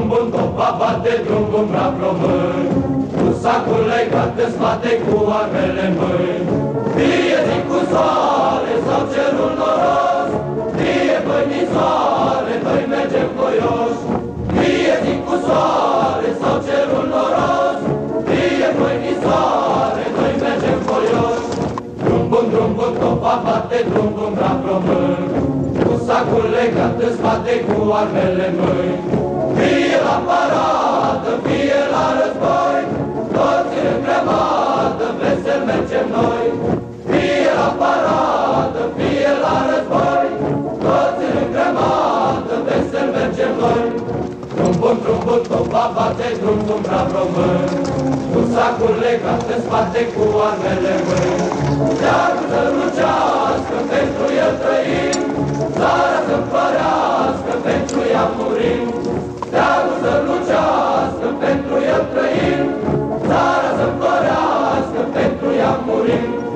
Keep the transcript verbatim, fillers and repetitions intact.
drum bun, topa bate, drum bun, brav român, cu sacul legat în spate, cu armele în mâini. Fie zi cu soare sau cerul noros, fie bănițoare, noi mergem voioși. Fie zi cu soare sau cerul noros, fie bănițoare, noi mergem voioși. Drum bun, drum bun, topa bate, drum bun, brav român, cu sacul legat în spate, cu armele în mâini. Fie la paradă, fie la război, toți în grămadă, vesel mergem noi. Fie la paradă, fie la război, toți în grămadă, vesel mergem noi. Drum bun, drum bun, topa bate, drum bun, brav român, cu sacul legat în spate, cu armele în mâini. Steagul să lucească, pentru el trăim, țara să împărească, pentru ea murim. Steagul să lucească, pentru el trăim, țara să împărească, pentru ea murim.